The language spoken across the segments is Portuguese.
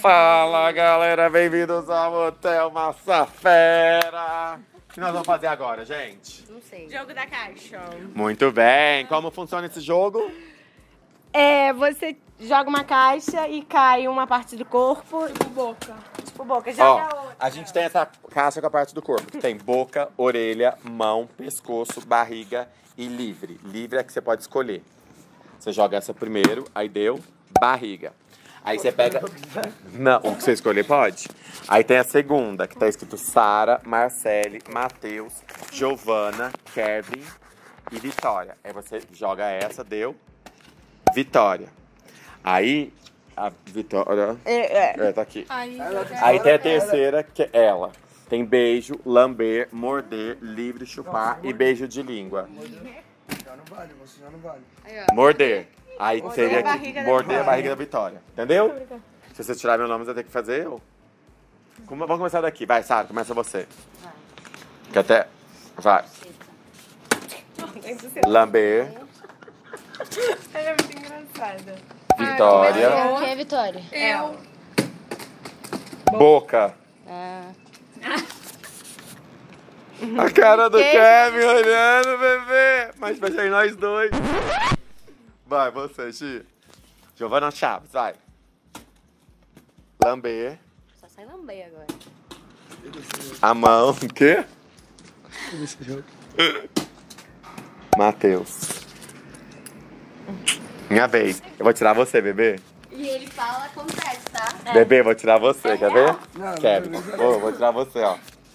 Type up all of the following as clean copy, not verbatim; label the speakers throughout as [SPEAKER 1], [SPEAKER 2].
[SPEAKER 1] Fala, galera, bem-vindos ao Hotel Massafera. O que nós vamos fazer agora, gente?
[SPEAKER 2] Não sei.
[SPEAKER 3] Jogo da caixa.
[SPEAKER 1] Muito bem. Como funciona esse jogo?
[SPEAKER 3] Você joga uma caixa e cai uma parte do corpo. Tipo boca. Tipo boca. Joga a outra.
[SPEAKER 1] A gente tem essa caixa com a parte do corpo. Tem boca, orelha, mão, pescoço, barriga e livre. Livre é que você pode escolher. Você joga essa primeiro, aí deu barriga. Aí você pega... Não, o que você escolher pode. Aí tem a segunda, que tá escrito Sara, Marcele, Matheus, Giovana, Kevin e Vitória. Aí você joga essa, deu Vitória. Aí a Vitória... tá aqui. Aí tem a terceira, que é ela. Tem beijo, lamber, morder, livre, chupar e beijo de língua.
[SPEAKER 4] Já não vale, você já não vale.
[SPEAKER 1] Morder. Aí seria
[SPEAKER 3] a barriga da
[SPEAKER 1] morder a barriga da Vitória. Entendeu? Se você tirar meu nome, você vai ter que fazer eu. Vamos começar daqui. Vai, Sara, começa você. Que até... Vai. Lamber.
[SPEAKER 3] Ela é muito engraçada.
[SPEAKER 1] Vitória.
[SPEAKER 2] Quem é Vitória?
[SPEAKER 3] Eu.
[SPEAKER 1] Boca. A cara do Kevin olhando, bebê. Mas vai sair nós dois. Vai, você, Gi. Giovana Chaves, vai. Lamber.
[SPEAKER 2] Só sai lamber agora.
[SPEAKER 1] A mão, o quê? Matheus. Minha vez. Eu vou tirar você, bebê.
[SPEAKER 2] E ele fala, acontece, tá?
[SPEAKER 1] Bebê, vou tirar você, quer ver?
[SPEAKER 4] Não,
[SPEAKER 1] Kevin,
[SPEAKER 4] não.
[SPEAKER 1] vou tirar você, ó.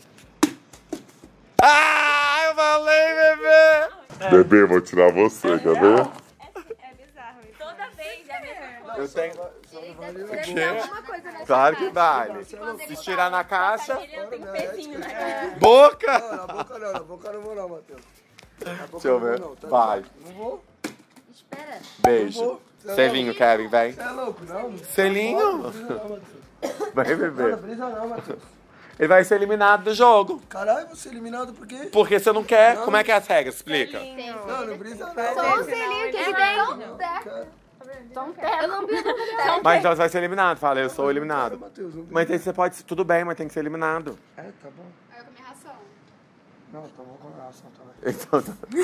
[SPEAKER 1] Ah, eu falei, bebê! Bebê, vou tirar você, quer ver?
[SPEAKER 3] É bizarro. Toda vez é a mesma coisa.
[SPEAKER 1] Eu tenho...
[SPEAKER 2] Alguma coisa nessa
[SPEAKER 1] Claro que vale. Se tirar na caixa...
[SPEAKER 3] Ele tem pezinho na cara.
[SPEAKER 1] Boca!
[SPEAKER 4] Não, na boca eu não vou não, Matheus. Na boca
[SPEAKER 1] Deixa eu
[SPEAKER 4] não vou
[SPEAKER 1] ver.
[SPEAKER 4] não, tá?
[SPEAKER 1] Vai.
[SPEAKER 4] Não vou.
[SPEAKER 2] Espera.
[SPEAKER 1] Beijo. Selinho, Kevin, vem.
[SPEAKER 4] Você é louco, não?
[SPEAKER 1] Selinho.
[SPEAKER 4] Não brisa não, Matheus.
[SPEAKER 1] Vai,
[SPEAKER 4] Não,
[SPEAKER 1] bebê.
[SPEAKER 4] não brisa não, Matheus.
[SPEAKER 1] Ele vai ser eliminado do jogo.
[SPEAKER 4] Caralho, você é eliminado por quê?
[SPEAKER 1] Porque você não quer. Como é que é as regras? Explica.
[SPEAKER 4] Não, não brisa
[SPEAKER 2] Só
[SPEAKER 4] não.
[SPEAKER 2] um selinho, o que tem? Só um teco. Eu não vi o
[SPEAKER 1] Mas então você vai ser eliminado. Fala, eu sou eliminado.
[SPEAKER 4] Matheus, não
[SPEAKER 1] Mas aí você pode. Tudo bem, mas tem que ser eliminado.
[SPEAKER 4] É, tá bom.
[SPEAKER 2] Eu comi ração.
[SPEAKER 4] Não, tá bom com a ração também.
[SPEAKER 1] Então.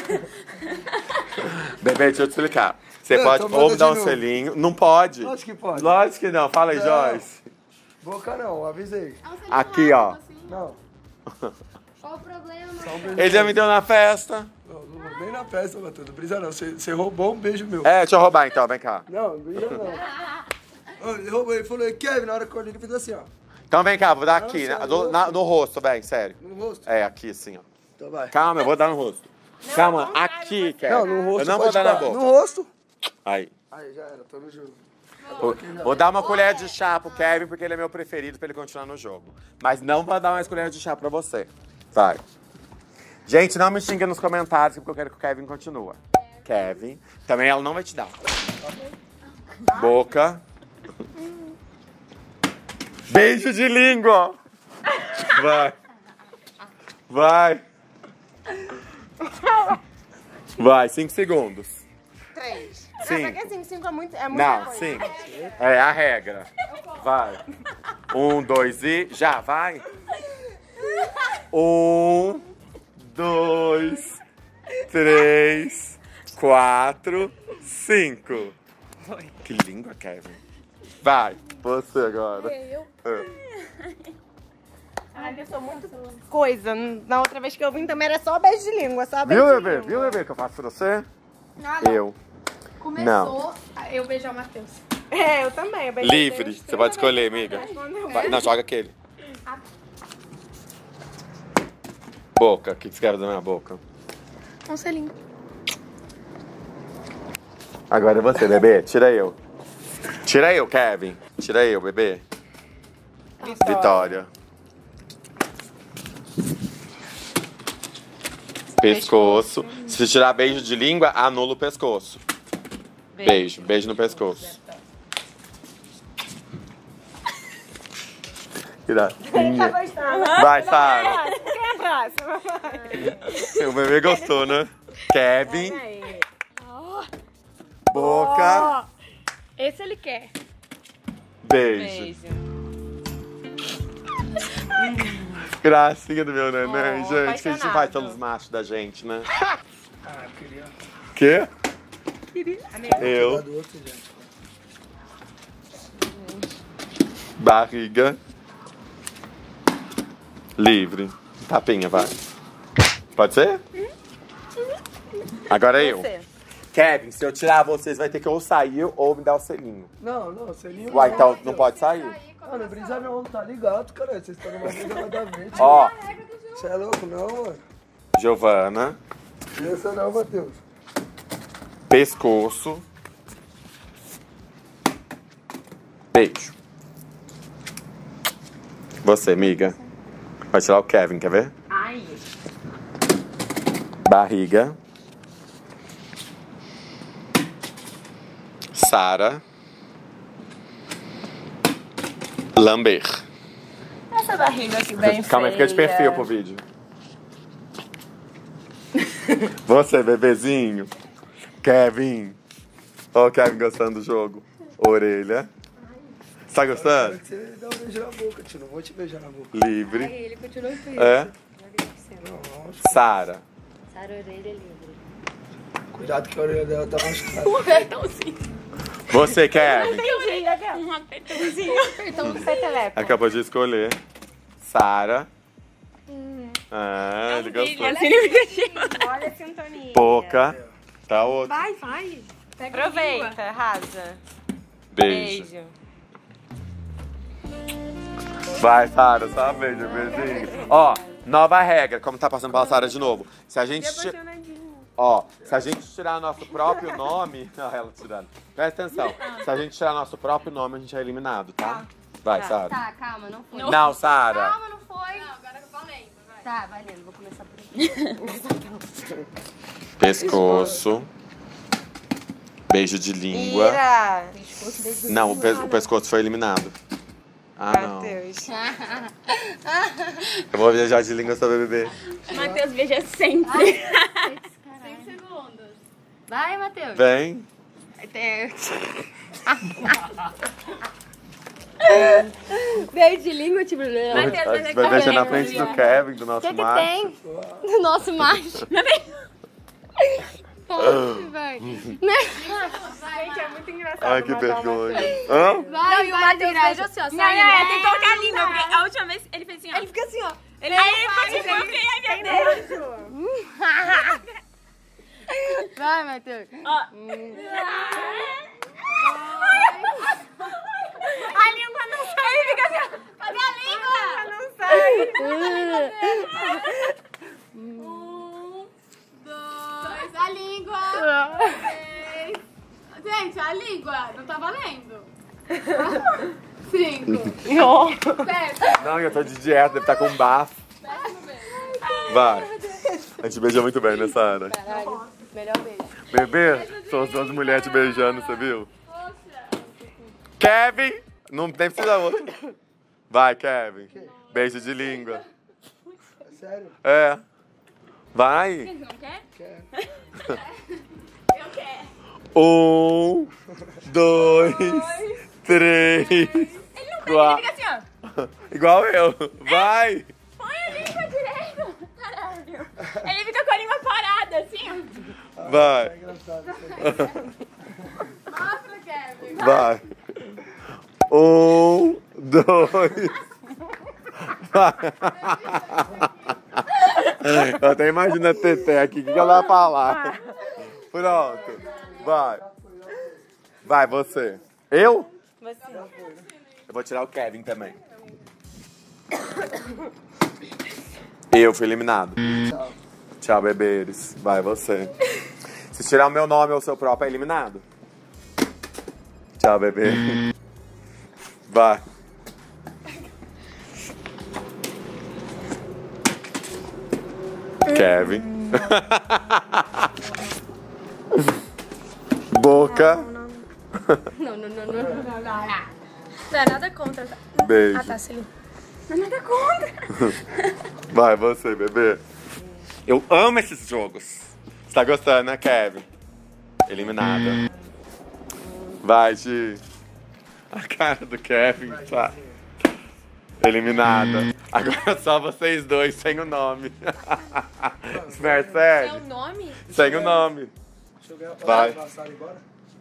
[SPEAKER 1] Bebê, deixa eu te explicar. Você
[SPEAKER 4] Não,
[SPEAKER 1] pode
[SPEAKER 4] então
[SPEAKER 1] ou
[SPEAKER 4] manda
[SPEAKER 1] me dar
[SPEAKER 4] de
[SPEAKER 1] um
[SPEAKER 4] novo.
[SPEAKER 1] selinho. Não pode.
[SPEAKER 4] Lógico que pode.
[SPEAKER 1] Lógico que não. Fala aí,
[SPEAKER 4] Não.
[SPEAKER 1] Joyce.
[SPEAKER 4] Boca não, avisei.
[SPEAKER 1] Aqui, ó.
[SPEAKER 4] Não,
[SPEAKER 2] Qual o problema?
[SPEAKER 4] só um beijo.
[SPEAKER 1] Ele já me deu na festa.
[SPEAKER 4] Não, não vou nem na festa, Matheus. Não brisa não. Você roubou um beijo meu.
[SPEAKER 1] É, deixa eu roubar então, vem cá.
[SPEAKER 4] Não, não brisa não. Ó, ele roubou, ele falou, Kevin, na hora que eu olhei, ele fez assim, ó.
[SPEAKER 1] Então vem cá, vou dar aqui,
[SPEAKER 4] Não,
[SPEAKER 1] né,
[SPEAKER 4] sério,
[SPEAKER 1] no rosto, bem, sério.
[SPEAKER 4] No rosto.
[SPEAKER 1] É, aqui assim, ó.
[SPEAKER 4] Então vai.
[SPEAKER 1] Calma, eu vou dar no rosto. Calma, aqui, Kevin.
[SPEAKER 4] Não, no rosto.
[SPEAKER 1] Eu não vou
[SPEAKER 4] pode
[SPEAKER 1] dar na
[SPEAKER 4] falar.
[SPEAKER 1] boca.
[SPEAKER 4] No rosto.
[SPEAKER 1] Aí.
[SPEAKER 4] Aí, já era, tô no jogo.
[SPEAKER 1] Vou dar uma colher de chá pro Kevin, porque ele é meu preferido pra ele continuar no jogo. Mas não vou dar mais colher de chá pra você. Vai. Gente, não me xinga nos comentários, porque eu quero que o Kevin continue. Kevin. Também ela não vai te dar. Boca. Beijo de língua. Vai. Vai. Vai, 5 segundos.
[SPEAKER 3] 3.
[SPEAKER 1] Sim.
[SPEAKER 3] Não, porque assim, 5 é muito. É muita
[SPEAKER 1] Não,
[SPEAKER 3] coisa.
[SPEAKER 1] 5. É a regra. Vai. 1, 2 e já, vai. 1, 2, 3, 4, 5. Que língua, Kevin. Vai, você agora.
[SPEAKER 3] Ai, eu sou muito coisa. Na outra vez que eu vim também era só beijo de língua, só beijo
[SPEAKER 1] Viu,
[SPEAKER 3] de
[SPEAKER 1] bebê?
[SPEAKER 3] língua.
[SPEAKER 1] Viu, bebê, que eu faço pra você?
[SPEAKER 2] Nada.
[SPEAKER 1] Eu.
[SPEAKER 2] Começou.
[SPEAKER 1] Não.
[SPEAKER 2] Eu beijo o Matheus.
[SPEAKER 3] É, eu também. Eu beijei
[SPEAKER 1] Livre.
[SPEAKER 3] Deus
[SPEAKER 1] Você pode
[SPEAKER 3] 30
[SPEAKER 1] escolher,
[SPEAKER 3] vezes,
[SPEAKER 1] amiga.
[SPEAKER 3] respondeu.
[SPEAKER 1] Vai, não, joga aquele. Boca. O que você quer fazer na minha boca?
[SPEAKER 2] Um selinho.
[SPEAKER 1] Agora é você, bebê. Tira eu. Tira eu, Kevin. Tira eu, bebê. Vitória. Pescoço. Se tirar beijo de língua, anula o pescoço. Beijo. Beijo no pescoço. Gracinha. Vai, Sara.
[SPEAKER 3] Quem é a próxima? Vai.
[SPEAKER 1] O bebê gostou, né? Kevin.
[SPEAKER 3] Aí.
[SPEAKER 1] Boca.
[SPEAKER 3] Esse ele quer.
[SPEAKER 1] Beijo.
[SPEAKER 2] Beijo.
[SPEAKER 1] Gracinha do meu neném,
[SPEAKER 3] Oh,
[SPEAKER 1] gente. Que a gente faz
[SPEAKER 3] apaixonado.
[SPEAKER 1] pelos machos da gente, né?
[SPEAKER 4] Ah, queria.
[SPEAKER 1] Quê?
[SPEAKER 4] Cuidar
[SPEAKER 1] Eu,
[SPEAKER 4] do outro, gente.
[SPEAKER 1] barriga, livre. Tapinha, vai. Pode ser? Agora eu.
[SPEAKER 3] Você.
[SPEAKER 1] Kevin, se eu tirar vocês, vai ter que ou sair ou me dar o selinho.
[SPEAKER 4] Não, selinho.
[SPEAKER 1] Uai, então não pode sair?
[SPEAKER 4] Ah, não brisa não, tá ligado, cara. Vocês estão numa briga nada a ver. tio.
[SPEAKER 1] Ó,
[SPEAKER 4] Você é louco, não, mano?
[SPEAKER 1] Giovana,
[SPEAKER 4] Essa não, Matheus.
[SPEAKER 1] pescoço, beijo. Você, amiga. Vai tirar o Kevin, quer ver?
[SPEAKER 3] Ai.
[SPEAKER 1] Barriga. Sara. Lamber.
[SPEAKER 3] Essa barriga aqui bem
[SPEAKER 1] Calma aí, fica de
[SPEAKER 3] feia.
[SPEAKER 1] perfil pro vídeo. Você, bebezinho. Kevin. Ó o Kevin gostando do jogo. Orelha. Você tá gostando?
[SPEAKER 4] Quero que você dá um beijo na boca, tio. Não vou te beijar na boca.
[SPEAKER 1] Livre.
[SPEAKER 2] Ele continua feio.
[SPEAKER 1] É.
[SPEAKER 4] Não,
[SPEAKER 1] Sara.
[SPEAKER 2] Sara orelha livre.
[SPEAKER 4] cuidado que a orelha dela tá machucada.
[SPEAKER 1] Você, Kevin.
[SPEAKER 3] Um apertãozinho.
[SPEAKER 2] Então,
[SPEAKER 3] Peteleco.
[SPEAKER 1] Acabou de escolher. Sara. Ah, ele gostou.
[SPEAKER 3] Olha a sintonia.
[SPEAKER 1] Boca. Tá outro.
[SPEAKER 3] Vai. Aproveita, arrasa.
[SPEAKER 1] Beijo.
[SPEAKER 3] Beijo.
[SPEAKER 1] Vai, Sara, só beijo, beijinho. Ó, nova regra, como tá passando pela Sara de novo. Se a gente. Ó, se a gente tirar nosso próprio nome. Ó, ela tirando. Presta atenção. Se a gente tirar nosso próprio nome, a gente é eliminado, tá? Vai, Sara.
[SPEAKER 2] Tá, calma, não foi.
[SPEAKER 1] Não, Sara.
[SPEAKER 2] Calma, não foi. Não, agora eu falei. Tá, valendo, vou começar por aqui.
[SPEAKER 1] Pescoço. Beijo de língua.
[SPEAKER 3] Ira.
[SPEAKER 1] Não, o pescoço foi eliminado. Ah, não.
[SPEAKER 3] Matheus.
[SPEAKER 1] Eu vou viajar de língua sobre bebê.
[SPEAKER 3] Matheus beija sempre.
[SPEAKER 2] 5 segundos. Vai, Matheus.
[SPEAKER 1] Vem.
[SPEAKER 2] Beijo de língua, tipo...
[SPEAKER 1] Vai beijar na frente do Kevin, do nosso macho.
[SPEAKER 2] tem? Do nosso macho. Vai.
[SPEAKER 3] Gente, é muito engraçado.
[SPEAKER 1] Ai, que
[SPEAKER 3] matar o
[SPEAKER 1] vergonha.
[SPEAKER 3] Matheus.
[SPEAKER 1] Hã?
[SPEAKER 2] Vai, e o Matheus beija assim, ó.
[SPEAKER 5] Não, tem que colocar a língua, porque a última vez ele fez assim, ó.
[SPEAKER 2] Ele fica assim, ó.
[SPEAKER 5] Aí ele ficou tipo, ai meu Deus.
[SPEAKER 2] Vai, Matheus.
[SPEAKER 5] A língua não sai, ele fica assim, ó. Cadê a língua?
[SPEAKER 3] Não sai.
[SPEAKER 5] 1, 2, a língua. 3. Gente, a língua, não tá valendo. 5. 7.
[SPEAKER 1] Não, eu tô de dieta, deve estar com bafo. Vai. A gente beija muito bem, né, Sara?
[SPEAKER 2] Melhor beijo.
[SPEAKER 1] Bebê, são as duas mulheres te beijando, você viu? Kevin! Não tem precisa outro. Vai, Kevin. Beijo de língua.
[SPEAKER 4] É sério?
[SPEAKER 1] É. Vai.
[SPEAKER 5] Não quer?
[SPEAKER 4] Quero.
[SPEAKER 5] Eu quero.
[SPEAKER 1] 1, 2, 3,
[SPEAKER 5] Ele não tem, ele
[SPEAKER 1] 4.
[SPEAKER 5] fica assim, ó.
[SPEAKER 1] Igual eu. Vai.
[SPEAKER 5] Põe a língua direito. Caralho. Ele fica com a língua parada, assim, ó.
[SPEAKER 1] Vai.
[SPEAKER 4] É engraçado isso aí.
[SPEAKER 5] Mostra, Kevin.
[SPEAKER 1] Vai. 1, 2. Vai. Eu até imagino a Tete aqui. O que ela vai falar? Pronto. Vai. Vai, você. Eu?
[SPEAKER 3] Você.
[SPEAKER 1] Eu vou tirar o Kevin também. Eu fui eliminado.
[SPEAKER 4] Tchau.
[SPEAKER 1] Tchau, bebês. Vai, você. Se tirar o meu nome ou o seu próprio, é eliminado. Tchau, bebê. Vai. Kevin. Boca.
[SPEAKER 2] Não.
[SPEAKER 5] Não é nada contra.
[SPEAKER 1] Beijo.
[SPEAKER 5] Ah, tá, Celine. Não é nada contra.
[SPEAKER 1] Vai, você, bebê. Eu amo esses jogos. Você tá gostando, né, Kevin? Eliminada. Vai, Gi. A cara do Kevin. Tá. Eliminada. Agora só vocês dois, sem o nome. Mercedes.
[SPEAKER 5] Seu nome?
[SPEAKER 1] Sem o nome.
[SPEAKER 4] Deixa eu ver.
[SPEAKER 1] Vai.
[SPEAKER 4] Passar agora?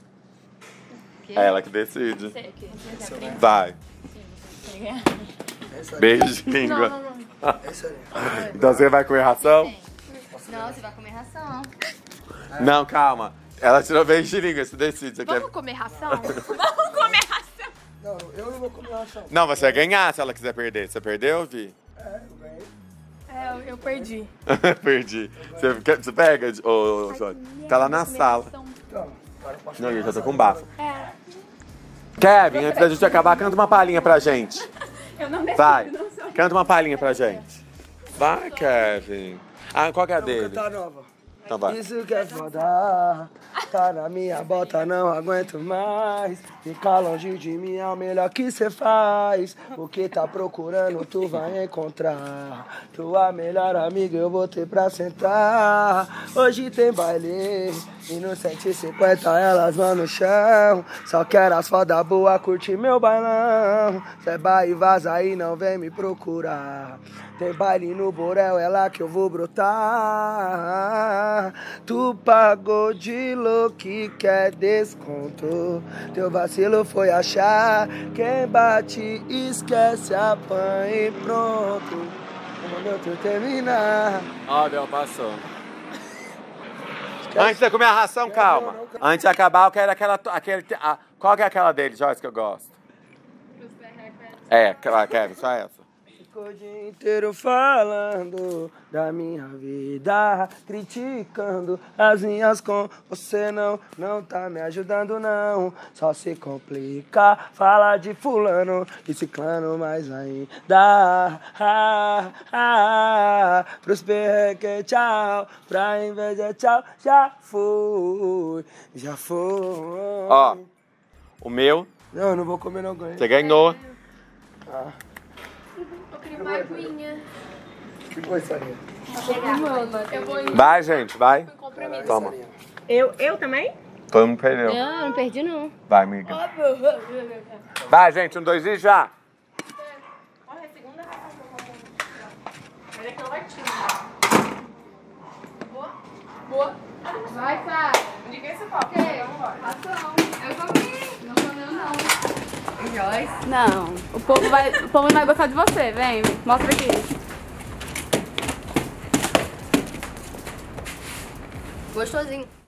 [SPEAKER 1] É ela que decide.
[SPEAKER 5] Você
[SPEAKER 1] Vai.
[SPEAKER 4] Essa ali.
[SPEAKER 1] Beijo de língua.
[SPEAKER 4] Essa ali.
[SPEAKER 1] Então você vai comer ração?
[SPEAKER 2] Não, você vai comer ração.
[SPEAKER 1] Não, calma. Ela tirou beijo de língua, você decide. Você quer...
[SPEAKER 5] Vamos comer ração? Vamos comer ração.
[SPEAKER 4] Não, eu não vou comer ração.
[SPEAKER 1] Não, você vai ganhar se ela quiser perder. Você perdeu, Vi?
[SPEAKER 4] É, eu ganhei.
[SPEAKER 5] Eu perdi.
[SPEAKER 1] Perdi. Você pega, ô Jorge? Tá lá na sala.
[SPEAKER 4] Então, agora eu posso.
[SPEAKER 1] Não, eu já tô com bafo. Kevin, antes da gente acabar, canta uma palhinha pra gente.
[SPEAKER 5] Eu não decido,
[SPEAKER 1] Vai,
[SPEAKER 5] não sou.
[SPEAKER 1] canta uma palhinha pra gente. Vai, Kevin. Ah, qual que é a
[SPEAKER 4] Eu vou
[SPEAKER 1] dele?
[SPEAKER 4] cantar nova.
[SPEAKER 1] Então vai.
[SPEAKER 4] Isso que é foda, tá na minha bota, não aguento mais. Ficar longe de mim é o melhor que cê faz. O que tá procurando tu vai encontrar. Tua melhor amiga eu vou ter pra sentar. Hoje tem baile e no 150 elas vão no chão. Só quero as foda boa, curte meu bailão. Cê vai e vaza aí, não vem me procurar. Tem baile no Borel, é lá que eu vou brotar. Tu pagou de louco que quer desconto. Teu vacilo foi achar. Quem bate esquece, apanha e pronto. Quando tu terminar.
[SPEAKER 1] Ó, deu, passou. Antes de comer a ração, calma. Antes de acabar, eu quero qual que é aquela dele, Joyce, que eu gosto? É, Kevin, só essa.
[SPEAKER 4] Ficou o dia inteiro falando da minha vida, criticando as minhas com você não tá me ajudando não. Só se complica, fala de fulano e ciclano mais ainda. Pros perreque tchau, pra inveja tchau, já foi.
[SPEAKER 1] Ó, o meu,
[SPEAKER 4] Não, eu não vou comer não, ganhei.
[SPEAKER 1] você ganhou.
[SPEAKER 5] Eu queria uma aguinha.
[SPEAKER 4] Que foi isso aí?
[SPEAKER 5] Eu vou em
[SPEAKER 1] Vai, gente, vai.
[SPEAKER 5] compromisso.
[SPEAKER 1] Toma.
[SPEAKER 3] Eu também?
[SPEAKER 1] Todo mundo perdeu.
[SPEAKER 2] Não, não perdi não.
[SPEAKER 1] Vai, amiga. Vai, gente, 1, 2 e já.
[SPEAKER 5] Olha, a segunda ração que eu como. Olha aquela latinha. Boa? Boa. Vai, Sara. De quem você fala? Vamos embora. Ração. Eu comi. Não comeu, não. Joyce.
[SPEAKER 2] Não. O povo vai gostar de você. Vem, mostra aqui. Gostosinho.